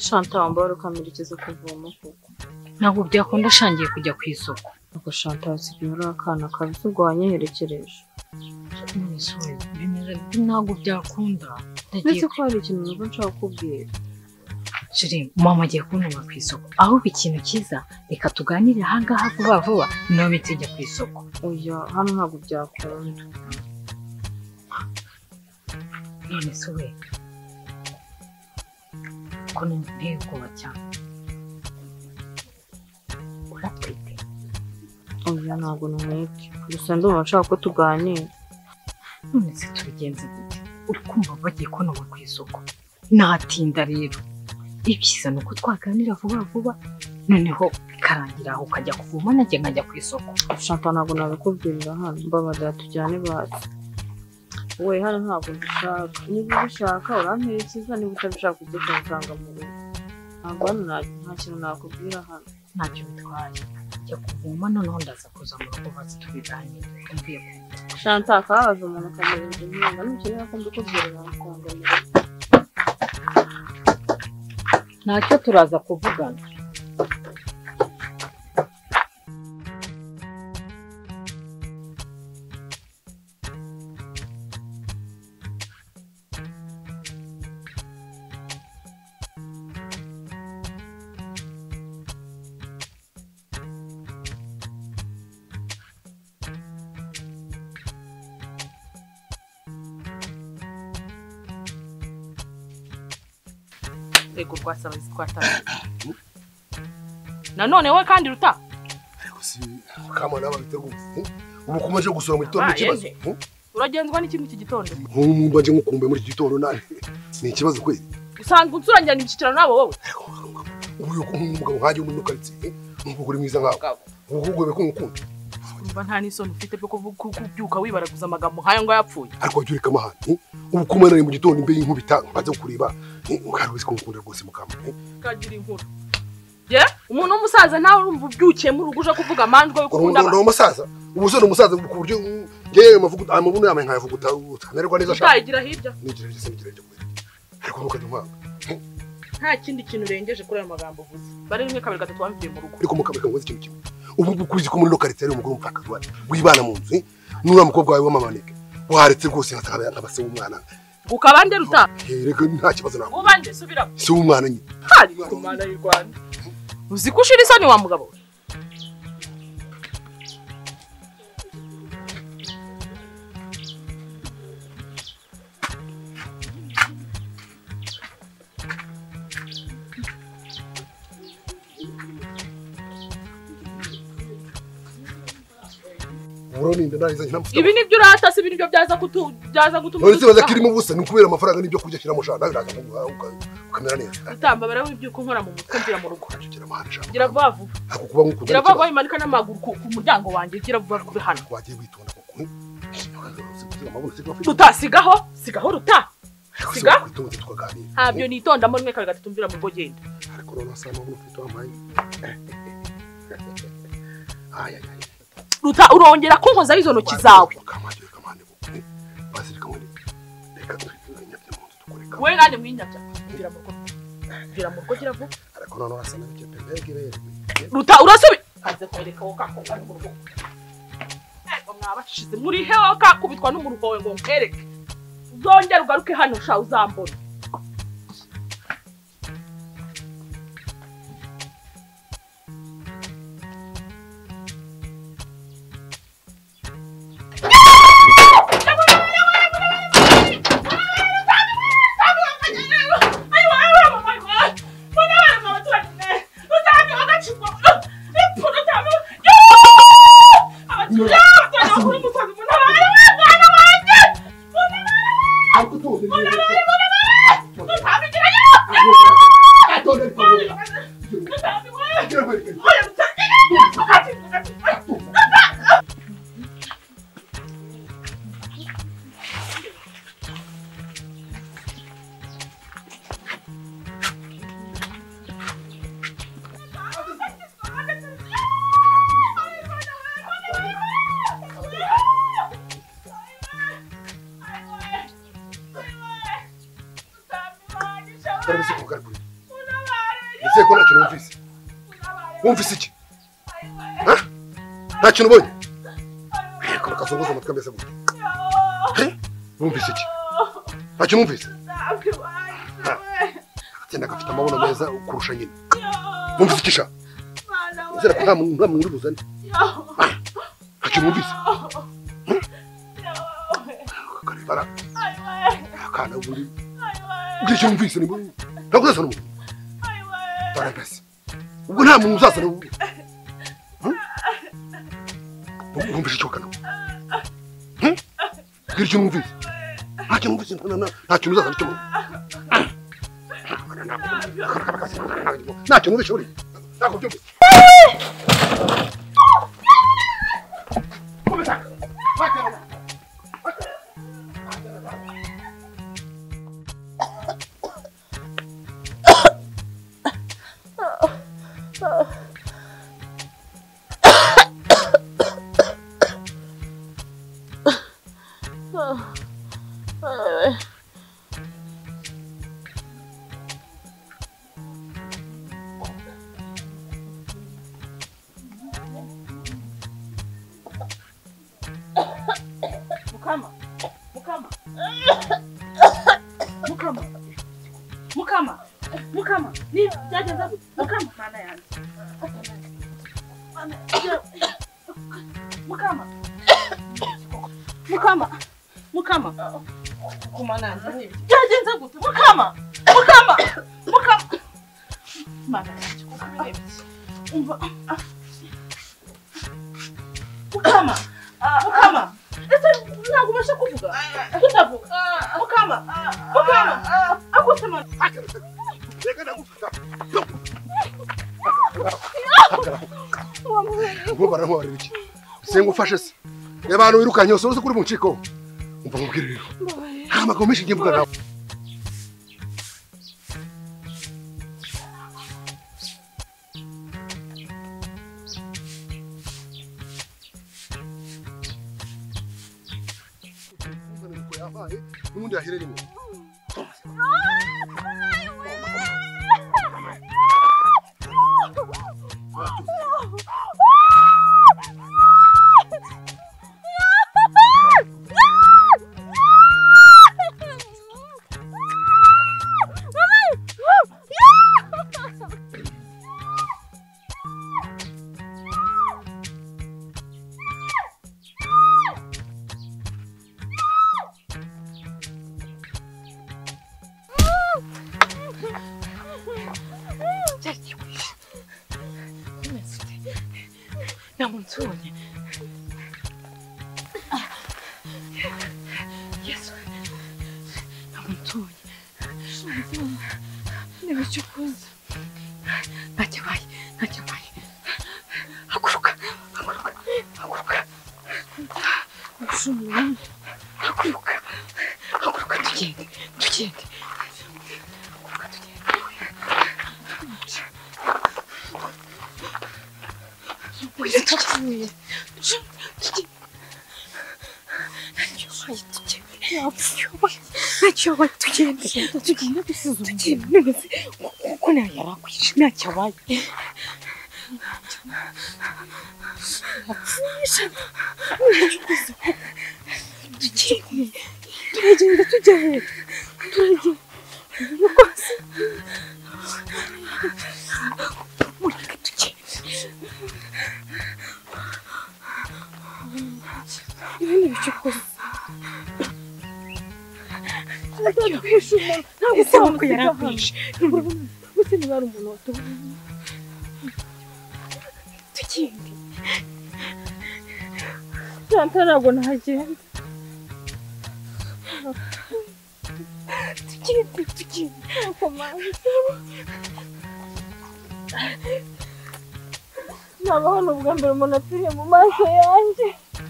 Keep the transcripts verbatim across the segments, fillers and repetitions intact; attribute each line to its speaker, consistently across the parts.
Speaker 1: Chantal mbaro kamerekeza kuvoma kuko
Speaker 2: ntabwo byakunda shangiye kujya ku isoko.
Speaker 1: Uko Chantal sigura akana kabisa ubwo wanyeherekereje.
Speaker 2: Niswe bimeze ntabwo byakunda.
Speaker 1: Ndetse ko hari ikintu numva nshaka kubwira.
Speaker 2: Shiri mama agiye kuntuma ku isoko. Aho ikintu kiza reka tuganire hangaha vuba vuba no bitejya ku isoko.
Speaker 1: Oya hano ntabwo byakunda.
Speaker 2: None se we ko ntego cyane uratwite.
Speaker 1: Oya ntabwo numwite gusa ndumva nshaka ko tuganira.
Speaker 2: None se tubigenze gute urukumva bagiye kuntuma ku isoko natinda rero ibyiza nuko twaganira vuba vuba noneho bikarangira aho ukajya kuvoma najye nkajya ku isoko.
Speaker 1: Chantal ntabwo nabikubwirira hano mbabarira tujyane basi. We hano ntabwo dushaka niba ubishaka uramperekeza niba utabishaka ujye kunsanga mu rugo. Ntabwo hano nta kintu nakubwira hano
Speaker 2: ntacyo bitwaye njya kuvoma noneho ndaza kuza mu rugo bazi tubiganire mvuye ku
Speaker 1: Chantal kabaje umuntu kamereza inkunga n'ukenera ko mbikubwira nakunganira.
Speaker 2: ntacyo turaza kuvugana.
Speaker 3: Ego kwasaba twatanye. Nanone we kandi ruta.
Speaker 4: Ariko si kama naba biteguye. Ubu kumaje gusura mu gitondo kibazo.
Speaker 3: Uragenzwa n'ikintu iki gitondo.
Speaker 4: Nkumva nje ngukumbe muri iki gitondo nani. Ni ikibazo kweli.
Speaker 3: Usanzwe unsurangira n'ibicikirano nabo wowe.
Speaker 4: Ubu yuko umugabo nkaje umuntu karitse. Nkuko kuri mwiza ngaho. Ubu kugwe ko ngukunda.
Speaker 3: Umva nta n'isoni ufite byo kubyuka wibaraguza amagambo nkayo ngo yapfuye.
Speaker 4: Ariko wajurika amahane. Ubu kumanara mu gitondo imbe y'inkubita baze kureba. Ukaruzi ko ngukunda rwose mukama.
Speaker 3: Kagira inkuru. Je umuntu w'umusaza nawe urumva ubyukiye mu rugo uje kuvuga amanjwe yo gukunda.
Speaker 4: Ndo umusaza. Ubu zo umusaza ku buryo ngiye mavuga amabuno yame nkayavuga utanerwa neza shaka.
Speaker 3: Utayigira hirya.
Speaker 4: Nigira hirya sinigira hirya. Ariko ntukajya nkwanga.
Speaker 3: Nta kindi kintu urengeje kuri ayo magambo uvuze. Bari rimwe kabiri gatatu wamviye mu rugo.
Speaker 4: Ariko mukabika ngo ikintu kimwe. Ubu kuzi ko muri lokalite ari umugore umfaka rwari. Wibana mu nzu. Nura mukobwa wawe w'amamaneke. Waretse rwose nkatakaba abase w'umwana.
Speaker 3: Ukabande ruta.
Speaker 4: Reka nta kibazo nako.
Speaker 3: Ubande subira.
Speaker 4: Si umwana nyine.
Speaker 3: Hari ku mana y'u Rwanda. Uzi kushira isoni wa mugabo.
Speaker 4: Uroni ndanahiza ntamufuta.
Speaker 3: Ibi nibyo urata si ibintu byaza kutu byaza gutuma.
Speaker 4: Uretse baza kirimo busa ni kubera amafaranga nibyo kujya kira mushana biraza ukamera neza.
Speaker 3: Utamba bara w'ibyuko nkora mu mutwe ngira mu rugo.
Speaker 4: Gira mahanja.
Speaker 3: Gira vuba vuba.
Speaker 4: Ako kuba nkukunda.
Speaker 3: Gira vuba imanika n'amaguru ku muryango wanjye gira vuba kube hano.
Speaker 4: Wagiye witonda koko.
Speaker 3: Tutasigaho, sigaho ruta. Siga?
Speaker 4: Kwitonda tukaganira.
Speaker 3: Habyo nitonda mo rimwe kabiri gatatu mvira mu rugo genda.
Speaker 4: Ariko rona sama mu fito amayi. Ay ay ay.
Speaker 3: Ruta urongera kunkoza izo ntoki zawe.
Speaker 4: Kamaje kamande ko. Basirika muri. Reka tunyabye mu nzu tukoreka.
Speaker 3: We ngane mwinyabya. Mvira mu rugo. Mvira mu rugo gira vuba.
Speaker 4: Ariko rona asana bike pembegere.
Speaker 3: Ruta urasubi. Kaze kwereka wo kako ari mu rugo. Ego mwabashize muri he wo kakubitwa n'umurugo we ngo nkereke. Uzongera ugaruke hano sha uzambona.
Speaker 4: wumvise iki nta kintu ubonye kora kazunguza umutwe mbese gute wumvise iki nta kintu wumvise agenda agafite amabuno meza kurusha nyine wumvise iki sha uzera ko nta muntu uri buzane nta kintu wumvise kakaribara akana ubundi ubwo icyo wumvise ni ntabwo uzasana umuntu dore mbese ubwo nta muntu uzasana ubu wumvise icyo kana ubwo icyo wumvise nta kintu wumvise nta kintu uzasana icyo muntu nta kintu wumvise uri ntabwo byumvise
Speaker 3: Mukama, Mukama, Mukama, Mukama, Mukama, ni byagenze Mukama mana yanjye. Mukama, Mukama, Mukama, kumana yanjye byagenze gute Mukama, Mukama, Mukama, mana yanjye umva Mukama, Mukama. Ntabwo ubasha kuvuga utavuga Mukama Mukama agusema
Speaker 4: reka ndagufata ngo baramwara iki senga ufashe se abantu wirukanye usose kuri mu nciko umva mubwire rero nta magambo menshi ngiye mvuga nawe ubundi yahere rimwe
Speaker 2: Namunzonye. Yesu. Namunzonye. Nibicho kwanza. Nachabaye, nachabaye. Hakuruka, hakuruka, hakuruka. Ushumwe. Hakuruka. Hakuruka tugende, tugende. Hakuruka tugende. Oya tugende. Ntacyo tugende tugende tugende kuko nawe yarakwishe ntacyo abaye turagenda tujya he turagenda rwose mureke tugende ibi ni ibyo koze ntabwo usaba ko yarakwishe gusa niba ari umuntu watubona tugende Santa ntabwo nahagenda tugende tugende nabaho ni ubwa mbere umuntu apfiriye mu maso yanjye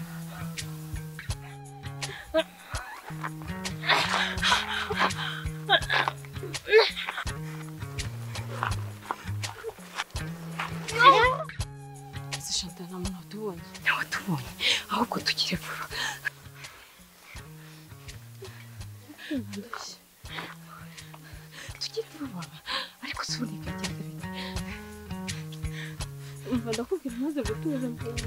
Speaker 2: Chantal nta muntu watubonye watubonye ahubwo tugire vuba tugire vuba ariko si ubundi byagenze bite
Speaker 1: umva ndakubwira maze gutuza mvuye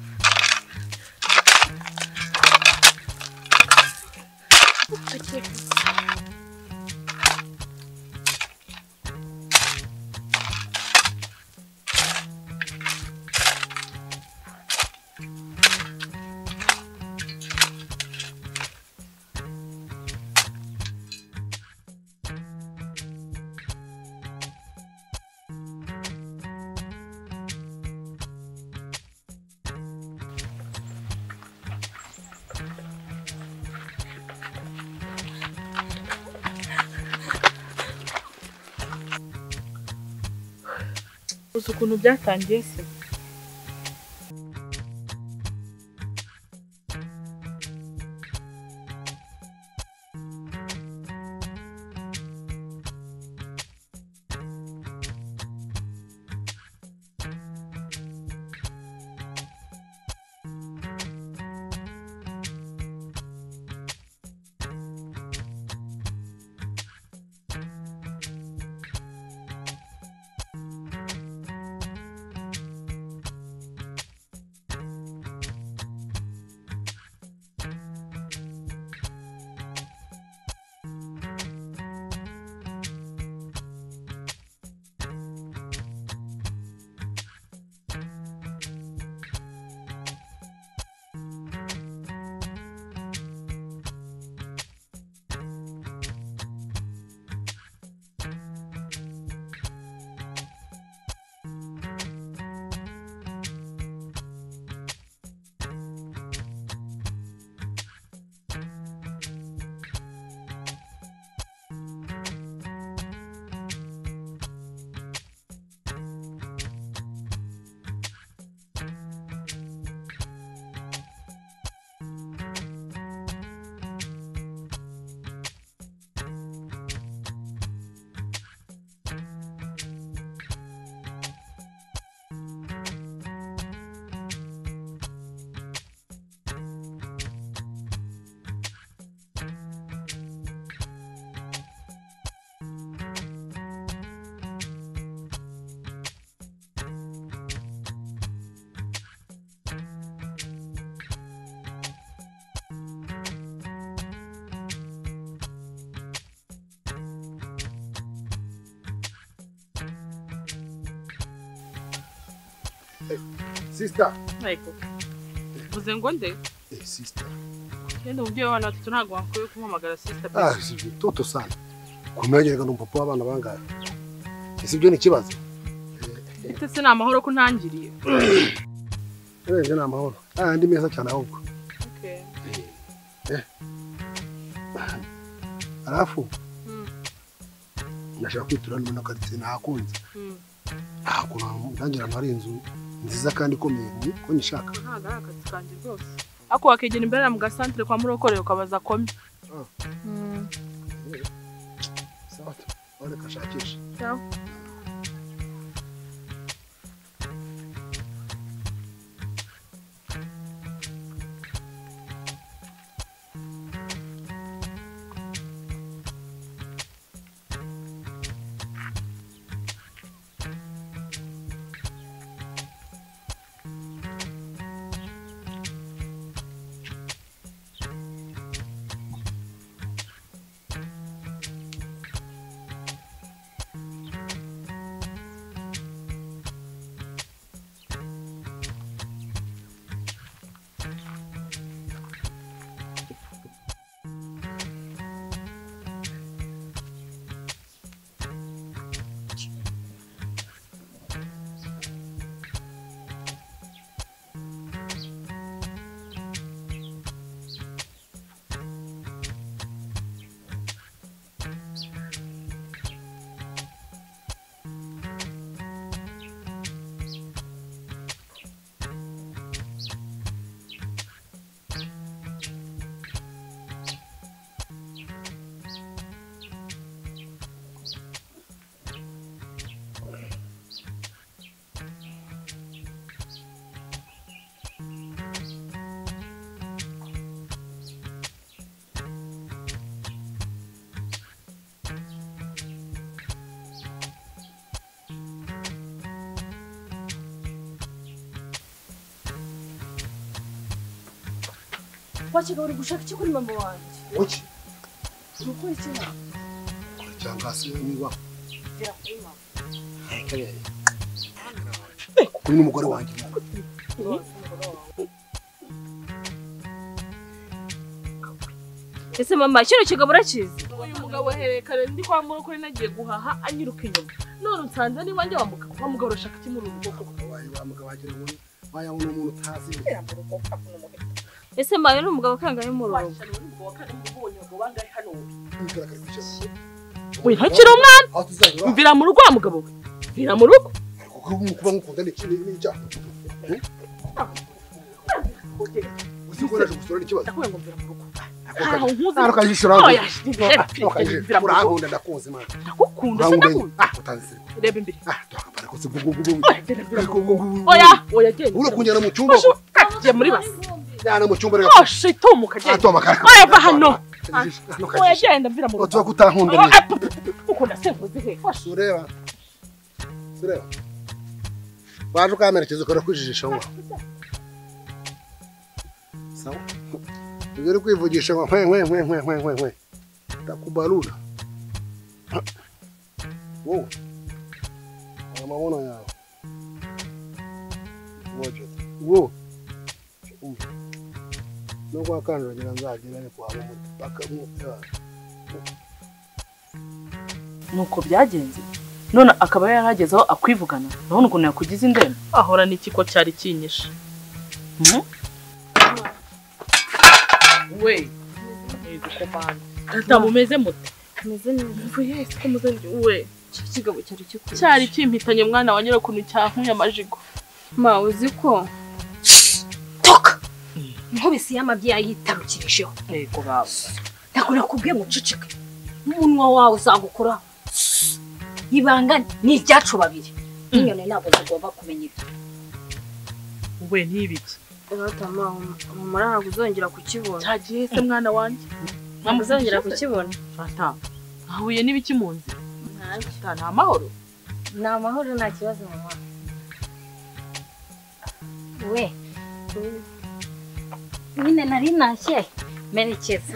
Speaker 1: uzi ukuntu byatangiye se
Speaker 4: Sister.
Speaker 1: Ego. Uze ngo nde?
Speaker 4: Eh, sister.
Speaker 1: Yenda umubyeyi w'abana batatu ntabwo wakwiye kumuhamagara sister.
Speaker 4: Ah, sivyo. Toto sana. Kumenyerega n'umupapa w'abana bangahe. Ese ibyo ni ikibazo?
Speaker 1: Ite se na amahoro ko ntangiriye.
Speaker 4: Eh, njye na amahoro. Ah, ndi meza cyane ahubwo.
Speaker 1: Okay.
Speaker 4: Eh. Alafu.
Speaker 1: Mm.
Speaker 4: Nashaka kwitura n'umuntu akatse nakunze.
Speaker 1: Mm.
Speaker 4: Ah, kuna ndangira ntari inzu nziza kandi ikomeye ko nishaka.
Speaker 1: Ntago ari akazi kanjye rwose. Ako wakegera imbere mu gasantere kwa Murokore ukabaza komi.
Speaker 4: Ah.
Speaker 1: Mm.
Speaker 4: Sawa. Wale kashakisha.
Speaker 1: Ciao. wakiga uri gushaka iki kuri mama wanjye
Speaker 4: Uki?
Speaker 1: ukora iki na
Speaker 4: Cyangwa se niba
Speaker 1: gera kuri mama
Speaker 4: kuri n'umugore wanjye.
Speaker 1: ese mama kino kigabo urakizi
Speaker 3: uyu mugabo herekare ndi kwa murokore nagiye guhaha anyiruka inyuma none nsanze ni wanjye wamuka kwa mugabo urashaka iki muri urugo koko
Speaker 4: Wayi wa mugabo wagira ngo wayabona umuntu utazi.
Speaker 1: ese mayo ni umugabo kangahe mu rugo
Speaker 3: we ntakiri umwana mvira mu rugo wa mugabo we mvira mu rugo
Speaker 4: kuba nkukunda n'ikindi n'icyaha. Uzi ko naje gusura n'ikibazo.
Speaker 3: ndakubwira ngo mvira mu rugo
Speaker 4: Ako
Speaker 3: nkuzi
Speaker 4: Naro kajishura.
Speaker 3: oya
Speaker 4: Urahunda ndakuzi man.
Speaker 3: ndakukunda se ndakunda
Speaker 4: Ah utanzi.
Speaker 3: reba imbere
Speaker 4: Ah twakapara ko gugu.
Speaker 3: oya oya genda
Speaker 4: Ura kunjana mu cyumba.
Speaker 3: kagiye muri basi
Speaker 4: Yana mu cyumba rero.
Speaker 3: oshe tumuka genda
Speaker 4: Atoma kaka.
Speaker 3: oya va hano oya genda mvira mu rugo
Speaker 4: Otuba kutankunda ni.
Speaker 3: ukunda se nkuzi he fashe
Speaker 4: Sureba. Sureba. Waje ukamerekeza ukora kwijijisha ngo. Sawa. Ugere kwivugisha ngo nkwe nkwe nkwe nkwe nkwe nkwe nkwe. Takubalula. Wow. Ana maono yao. Moja. Wow. No kwa kando ngira nzagira ni kwa mu paka mu.
Speaker 3: nuko byagenze none akaba yaragezeho akwivugana none ukuntu yakugize indeno ahora n'ikiko cyari kinyishe we yego komanda atamumeze mute
Speaker 1: meze neza
Speaker 3: mvuye ko muzanye we
Speaker 1: kigabo cyari kikuri
Speaker 3: cyari kimpitanye mwana wa nyirakuntu cyankuye amajigo
Speaker 1: ma uzi ko
Speaker 2: toka nkubisi y'amabyeyi yitarukirijeho
Speaker 3: yego baba
Speaker 2: ndakora kubwiye ngo uceceke n'umunwa wawe uzagukora ibanga ni iryacu babiri inyoni ntabwo zigomba kumenya ibyo
Speaker 3: we ntibiki
Speaker 1: Ratama mama ntabwo uzongera kukibona
Speaker 3: cyagiye se mwana wanjye
Speaker 1: ntabwo uzongera kukibona
Speaker 3: fata ahuye n'ibiki mu nzira nta nta mahoro
Speaker 2: ni amahoro nta kibazo mama we nyine nari nashye merekeza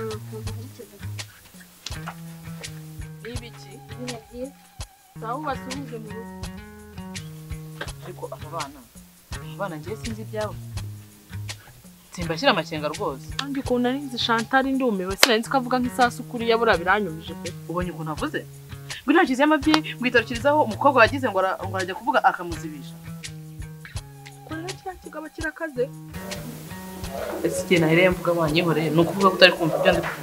Speaker 3: n'ibiki sawa basubize mu rugo ariko abo bana abana ngiye sinzi ibyawe simbashyira amakenga rwose kandi ukuntu nari nzi Chantal ndumiwe sinari nzi ko avuga nk'isasu kuri yabura biranyumije pe ubonye ukuntu avuze ngo intoki z'amabyeyi ngwitarukirizaho umukobwa wagize ngo ngo arajya kuvuga akamuzibisha kurera kiriya kigabo kirakaze ese igihe nahereye mvuga wanyihoreye ni ukuvuga ko utari kumva ibyo ndi kuvuga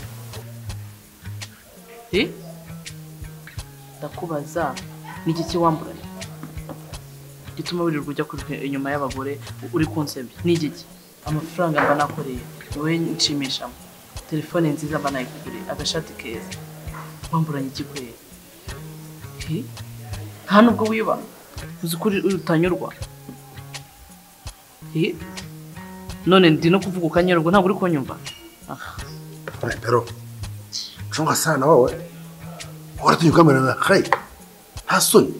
Speaker 3: eh ndakubaza ni iki kiwamburanye gituma wirirwa ujya inyuma y'abagore uri kunsebya ni igiki amafaranga mba nakoreye wowe nshimishamo telefone nziza mba nayikuguriye agashati keza wamburanye iki kwera nta nubwo wiyubaha uzi ko utanyurwa none ndi no kuvuga ukanyurwa ntabwo uri kunyumva
Speaker 4: Pero chunga sana wewe. Watu kamera na khai. Hasoni.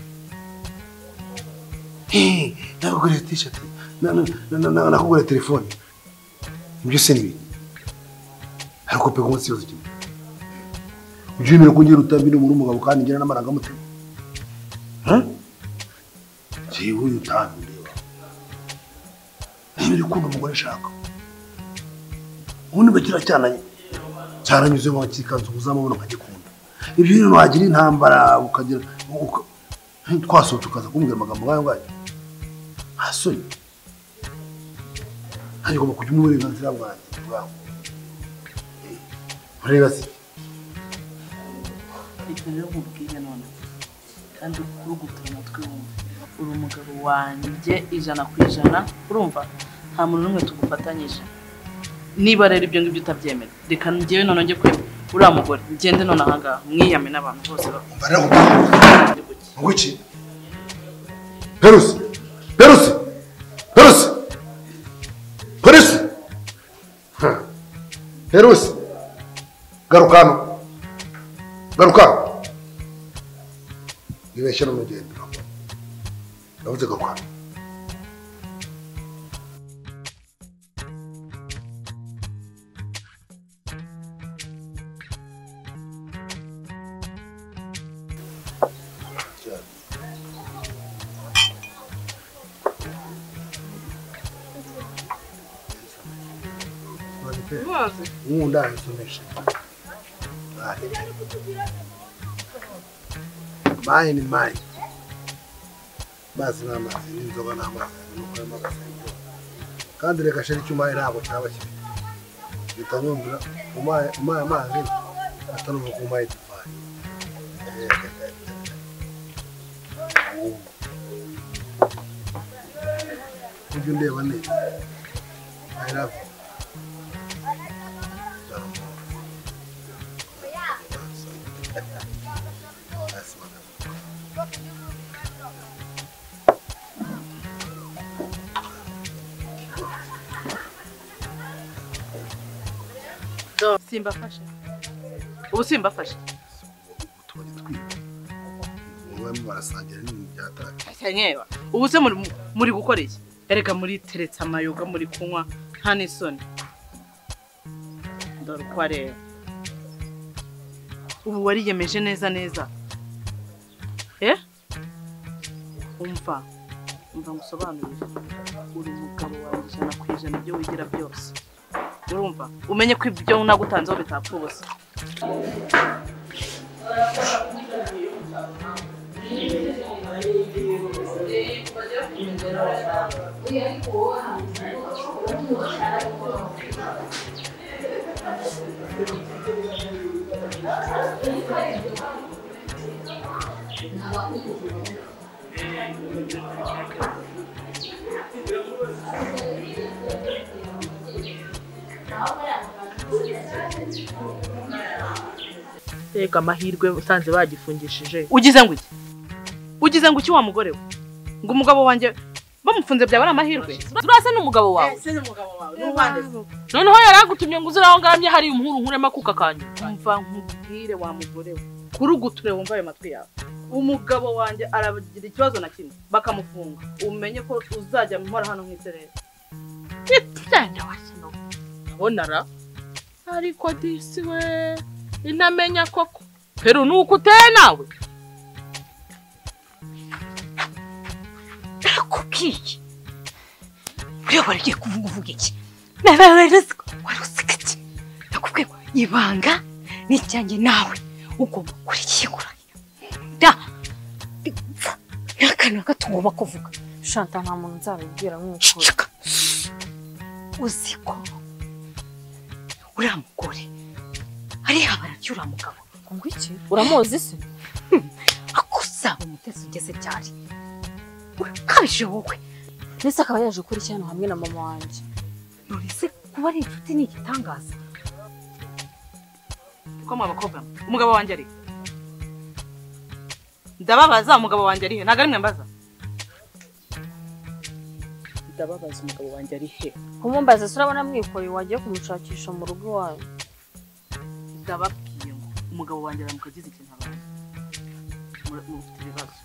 Speaker 4: Eh, nakugura t-shirt. Na na na nakugura telefone. Ibyo se nibi. Ariko pe ko nsiyo ziki. Ujimira kungira utambira mu rumugabo kandi ngira namaranga mutima. Ha? Jewe utambira. Niba kuno mugore shaka. Ubundi bagira cyananye. Cyaranyuze mu kikanzu uzamubona nkagikunda. Ibyo rero wagira intambara ukagira twasohoka tukaza kumbwira amagambo ngayo ngayo. Hasoni. Ariko bakujya umurenganzira bwanjye bwawe. Ureba se.
Speaker 3: Ibyo rero nkubwiye none kandi urugutura amatwi wumva uri umugabo wanjye ijana ku ijana urumva nta muntu n'umwe tugufatanyije niba rero ibyo ngibyo utabyemera reka njyewe none njye kwemera uriya mugore ngende none aha ngaha mwiyame n'abantu bose
Speaker 4: bakumva nguki Perusi Perusi Perusi Perusi Perusi garukano garukano ibeshya n'umugendo navuze garukano
Speaker 1: Mazi.
Speaker 4: Nkunda nsomesha. Mayi ni mayi. Mazi n'amazi n'inzoga n'amazi nuko y'amazi. Kandi reka sheri cyumaye ntabwo cyaba kibi. Bitanyumvira umaye umaye amazi atanumva ko umaye divayi. Ujye undeba neza. I love you. That's
Speaker 3: Do simba fashe. Ubu simba fashe.
Speaker 4: Tubari twiba. Wowe mubarasangira n'ibintu byataka.
Speaker 3: Cyanyeba. Ubu se muri muri gukora iki? Erega muri teretse amayoga muri kunywa nta n'isoni. Ndoro kwa rero. Ubu wariyemeje neza neza. Eh? Umva. Umva ngusobanurire. Uri umugabo wawe ijana ku ijana ibyo wigira byose. Urumva? Umenye ko ibyo nagutanzeho bitapfa ubusa. Ega amahirwe usanze bagifungishije. Ugize ngo iki? Ugize ngo iki wa mugore we? Ngo umugabo wanjye bamufunze byaba ari amahirwe.
Speaker 1: Turase n'umugabo wawe.
Speaker 3: Ese n'umugabo wawe. N'uwande.
Speaker 1: Noneho yaragutumye ngo uziraho ngaramye hari umuhuru nkurema kuka kanje.
Speaker 3: Umva nkubwire wa mugore we. Kuruguture wumva ayo matwi yawe. Umugabo wanjye aragira ikibazo na kimwe bakamufunga. Umenye ko uzajya mpora hano nk'iterere.
Speaker 1: Itenda wasino. Abonara. Ariko disi we inamenya koko. Pero nuko uteye nawe.
Speaker 2: Nakubwiye. Uriya warigiye kuvuga uvuga iki? Nabawereze warusika iki? Nakubwiye ibanga n'icyanjye nawe ugomba kurikigura. Da. Nakana gatugomba kuvuga.
Speaker 1: Shanta nta muntu nzabibwira nk'uko.
Speaker 2: Uziko. Uriya mugore. Ari habaracyura mugabo.
Speaker 1: Ngo iki? Uramuzi se?
Speaker 2: Akusaba umutesi ugeze cyari. Urakabije wowe.
Speaker 1: Nese akaba yaje kuri cyane hamwe na mama wanje.
Speaker 2: Nonese kuba ari inshuti ni igitangaza.
Speaker 3: Ko mabakobwa umugabo wanjye ari. Ndababaza umugabo wanjye ari he? Ntago ari mwe mbaza. Ndababaza umugabo wanjye ari he?
Speaker 1: Kumumbaza surabona mwikoreye wagiye kumushakisha mu rugo wawe.
Speaker 3: Ndababwiye ngo umugabo wanjye aramukagize ikintu abaye. Mu mufite ibibazo.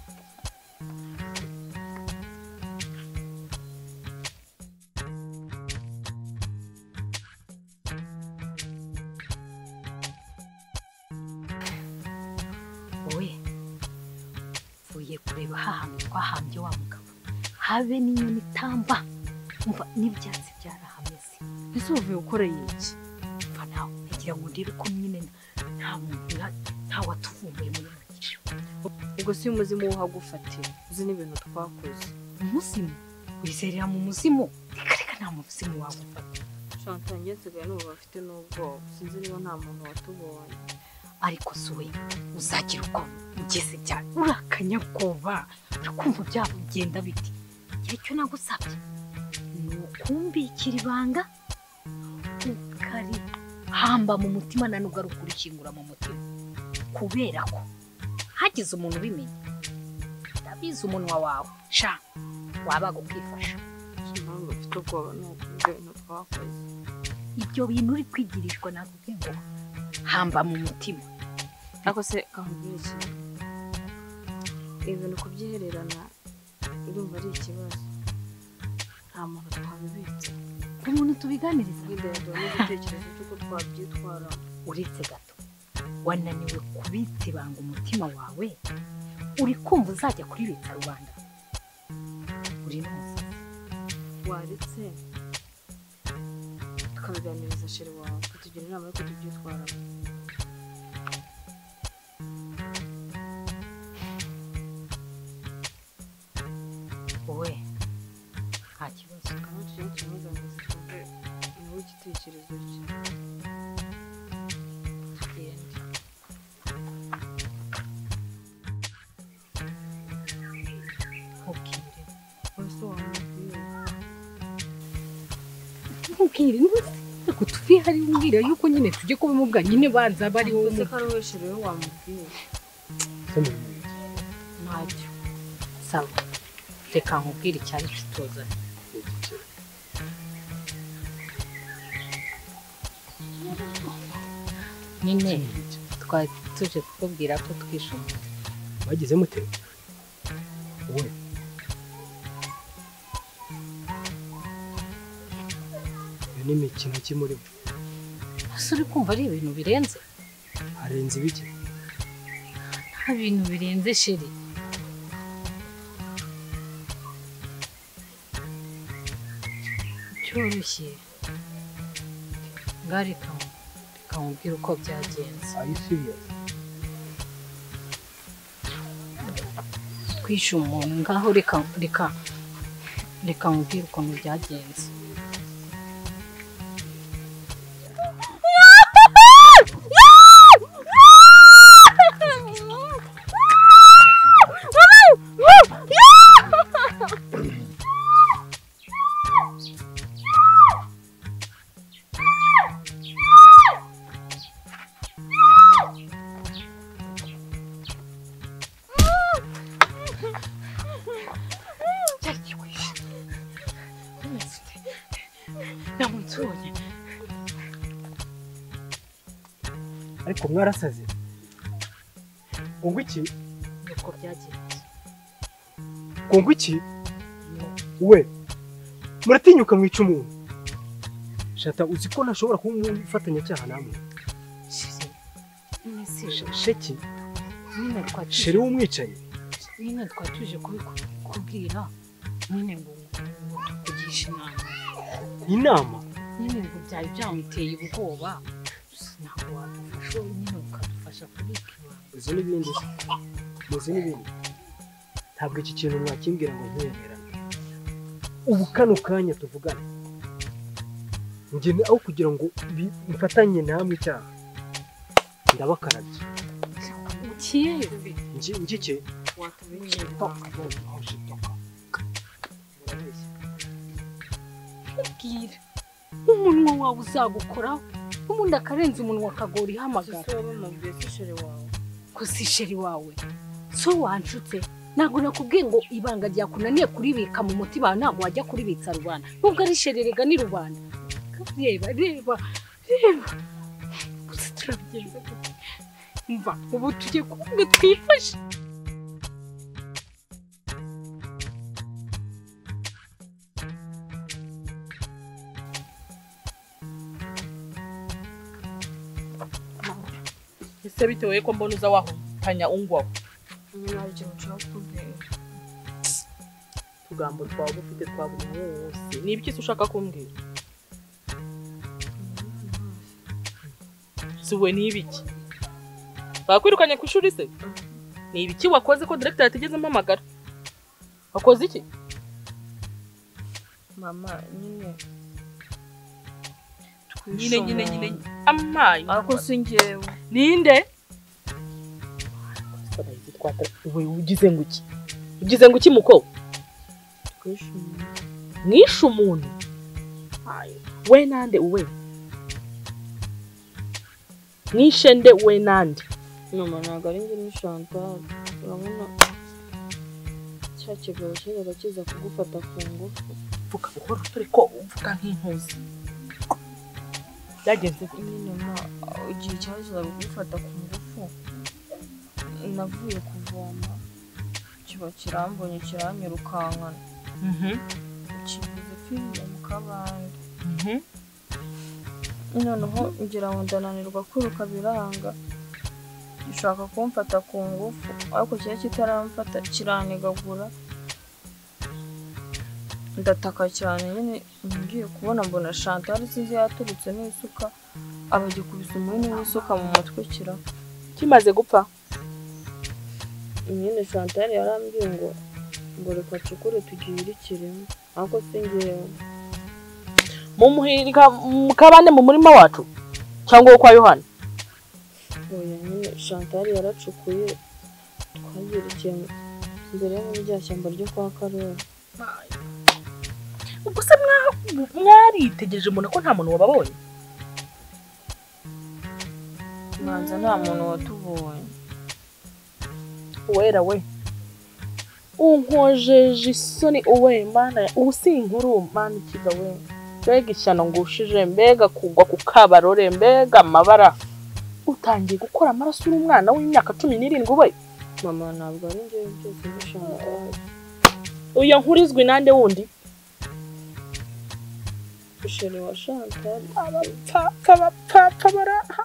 Speaker 2: Oye. Fuye kureba hahantu twahambye wa mugabo. Habe n'inyoni tamba. Umva n'ibyatsi byarahameze.
Speaker 1: Ese uvuye ukoreye iki?
Speaker 2: Umva nawe ngira ngo ndebe ko nyine nta muntu nta watuvumbuye muri make.
Speaker 1: Ubwo si umuzimu uhagufatira. Uzi n'ibintu twakoze.
Speaker 2: Umuzimu? Wizerera mu muzimu? Reka nta muzimu wagufata.
Speaker 1: Shanta ngeze n'ubu bafite n'ubwoba. Sinzi niba nta muntu watubonye.
Speaker 2: Ariko suwe uzagira uko ugeze cyane urakanyakoba urakumva byabo bigenda biti icyo nagusabye nukumbikira ibanga ukari hamba mu mutima na nubwo rukurikingura mu mutima kubera ko hagize umuntu ubimenya ndabizi umunwa wawe sha wabaga kwifasha
Speaker 1: Impamvu ufite ubwoba nuko ibintu twakoze.
Speaker 2: ibyo bintu uri kwigirishwa nakubwiye ngo hamba mu mutima.
Speaker 1: Ako se kahubwiye iki? Ibintu kubyihererana urumva ari ikibazo. Nta muntu twabibitse.
Speaker 2: Umuntu tubiganiriza
Speaker 1: Ndende n'igitekerezo cy'uko twabyitwara.
Speaker 2: uretse gato wananiwe kubitsa ibanga umutima wawe uri kumva uzajya kuri leta rubanda uri n'umusazi
Speaker 1: Waretse ukabiganiriza sheri wawe ukatugira inama yo kutubyitwaramo.
Speaker 2: wowe nta kibazo
Speaker 1: Kandi tujye tumuganiriza twumve nawe igitekerezo cye.
Speaker 2: tugende nkubwire
Speaker 1: Ese wamubwira
Speaker 2: nkubwire ntabwo tuvuye hari umbwira yuko nyine tujye kubimubwa nyine banza bari wowe
Speaker 1: ese ko ari we sheri we wamubwira.
Speaker 2: ntacyo sawa reka nkubwire icyari kituzanye nyine twari tuje kukubwira ko twishimiye
Speaker 5: bagize mute wowe iyo ni imikino ki muri bo
Speaker 2: ese uri kumva ari ibintu birenze
Speaker 5: harenze ibiki
Speaker 2: nta bintu birenze sheri cyoroshye ngaho reka reka nkubwire uko byagenze
Speaker 5: are you serious
Speaker 2: twishe umuntu ngaho reka reka reka nkubwire ukuntu byagenze
Speaker 5: ariko mwarasaze ngo iki
Speaker 2: uko byagenze
Speaker 5: ngo iki we muratinyuka mwica umuntu shata uzi ko ntashobora kuba umufatanyacyaha namwe sheki
Speaker 2: nyine twatuje
Speaker 5: sheri w'umwicanyi
Speaker 2: nyine twatuje kubikubwira nyine ngo ngo tukugishe inama
Speaker 5: inama
Speaker 2: nyine ngo byari byamuteye ubwoba ntabwo wadufasha nyine ukadufasha kubika ibanga
Speaker 5: uzi n'ibindi muzi n'ibindi ntabwo iki kintu mwakimbwira ngo ntiyemerane ubu kano kanya tuvugane ngene aho kugira ngo mfatanye namwe icyaha ndabakarabye
Speaker 2: ukiyeze
Speaker 5: ngike
Speaker 1: watubinyeye
Speaker 2: ubwira umunwa wawe uzagukoraho ubundi akarenza umunwa akagora ihamagara
Speaker 1: ese wabimubwiye se sheri wawe
Speaker 2: ko si sheri wawe so wanshutse ntabwo nakubwiye ngo ibanga ryakunaniye kuribika mu mutima ntabwo wajya kuribitsa rubanda nubwo ari sheri rega ni rubanda reba reba reba gusa turabigenza gute mva ubu tujye kumwe twifashe
Speaker 3: ese bitewe ko mbona uza wahutanya ungwaho
Speaker 1: nta kintu ushaka kubwira.
Speaker 3: utugambo twawe ufite twa buri wose ni ibiki se ushaka kumbwira si we ni ibiki bakwirukanye ku ishuri se ni ibiki wakoze ko director yatigeze mpamagara wakoze iki
Speaker 1: Mama nyine
Speaker 3: nyine nyine nyine amayi
Speaker 1: ariko si njyewe
Speaker 3: ninde we ugize ngo iki ugize ngo iki muko
Speaker 1: twishimiye
Speaker 3: mwishe umuntu we nande uwe mwishe nde we nande
Speaker 1: mama ntabwo ari njye ni Chantal urabona cya kigabo cyajyaga kiza kugufata ku ngufu
Speaker 3: vuga buhoro turi ko uvuga nk'intuzi byagenze
Speaker 1: nyine ma igihe cyazaga kugufata ku ngufu navuye kuvoma kiba kirambonye kiranyirukankana kivuze kwiga mu kabande noneho ngira ngo ndananirwa kwiruka biranga gishaka kumfata ku ngufu ariko kiba kitaramfata kiranigagura ndataka cyane nyine ngiye kubona mbona Chantal sinzi yaturutse n'isuka abagiye kubisa umuhini w'isuka mu mutwe kira
Speaker 3: kimaze gupfa
Speaker 1: nyine Chantal yarambwiye ngo ngo reka cukure tugirikiremo ariko singewe
Speaker 3: mu muhirika kabande mu murima wacu cyangwa wo kwa Yohana
Speaker 1: oya nyine Chantal yaracukuye twagirikiye imbere yo muri rya shyamba ryo kwa Karoli
Speaker 3: ubwo se mwaritegereje mbona ko nta muntu wababonye
Speaker 1: manza nta muntu watubonye
Speaker 3: wera we unkojeje isoni uwe mana ubu si inkuru mana ikiga we mbega ishyano ngushije mbega kugwa ku kabarore mbega amabara utangiye gukora amaraso uri umwana w'imyaka cumi n'irindwi we
Speaker 1: mama ntabwo ari njyewe byose Chantal
Speaker 3: uyo nkurizwe nande wundi
Speaker 1: Sheri wa Chantal
Speaker 3: abapfa abapfa kabaraha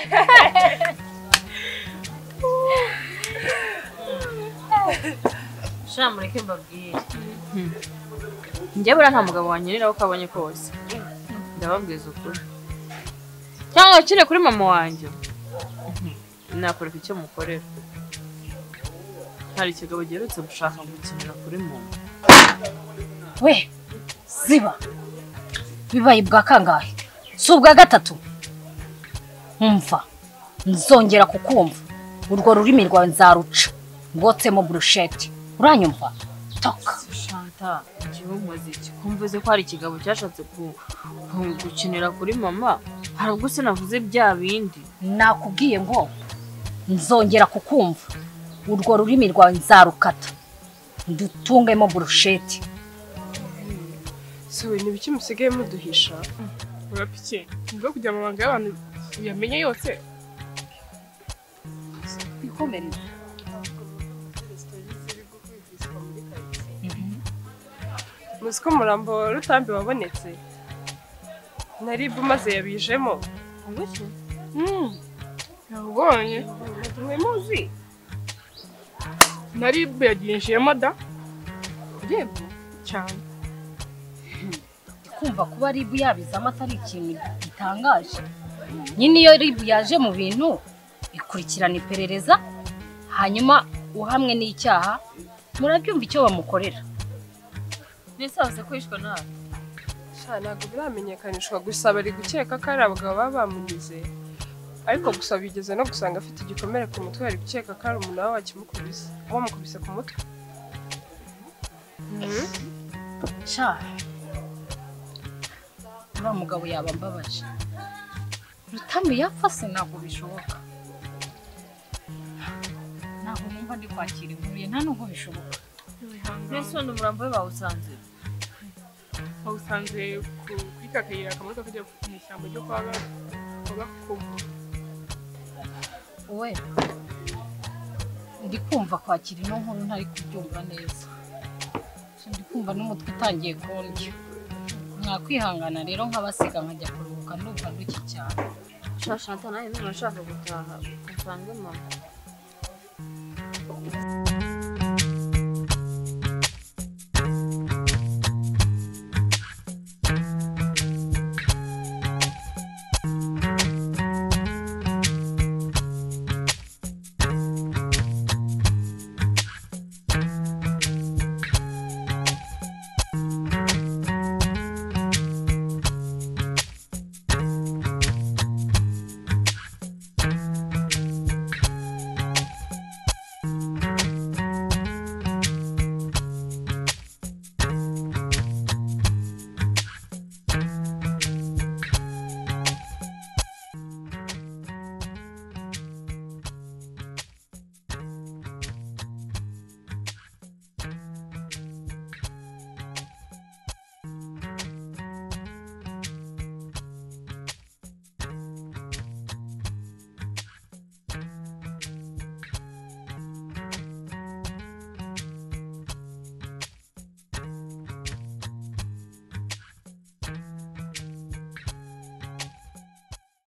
Speaker 1: shamureke mbabwire njye bura nta mugabo wanyerera uko abonye kose ndababwiza ukuri cyangwa kire kuri mama wanjye nakoreka icyo mukorera hari ikigabo giherutse gushaka gukinira kuri mama
Speaker 2: we ziba bibaye bwa kangahe si ubwa gatatu umva nzongera kukumva urwo rurimi rwawe nzaruca ngotsemo brushette uranyumva toka
Speaker 1: Chantal njyewe umuziki kumvuze ko hari ikigabo cyashatse gukinira kuri mama hari ubwo se navuze bya bindi
Speaker 2: nakubwiye ngo nzongera kukumva urwo rurimi rwawe nzarukata ndutungemo brushette
Speaker 6: Sawe ni biki musigaye muduhisha urapike ngo kujya mu banga y'abantu yamenye yose
Speaker 2: bikomereza
Speaker 6: Musiko murambo rutambi wabonetse nari bumaze yabijemo
Speaker 1: nguki
Speaker 6: mm yabonye mwe muzi nari yaginjiyemo da yebo cyane
Speaker 2: kumva kuba ribu yabizamo atari ikintu gitangaje nyine iyo ribu yaje mu bintu ikurikirana iperereza hanyuma uhamwe n'icyaha murabyumva icyo bamukorera
Speaker 1: nisaze kwishwa nawe
Speaker 6: sha ntabwo biramenyekanishwa gusa bari gukeka ko ari abagabo baba bamunize ariko gusa bigeze no gusanga afite igikomere ku mutwe bari gukeka ko ari umuntu waba wakimukubise wamukubise ku mutwe
Speaker 2: sha uriya mugabo yaba mbabaje Rutami yapfa se ntabwo bishoboka ntabwo numva ndi kwakira inkuru ye nta nubwo bishoboka
Speaker 1: mbese undi umurambo we bawusanze
Speaker 6: bawusanze kuri ka kayira kamanuka kajya mu ishyamba ryo kwa Gakumu
Speaker 2: we ndi kumva kwakira ino nkuru ntari kubyumva neza ndi kumva n'umutwe utangiye kundya mwakwihangana rero nk'abasiga nkajya kuruhuka ndumva nduki cyane
Speaker 1: Chantal nawe nashaka gutaha usange mama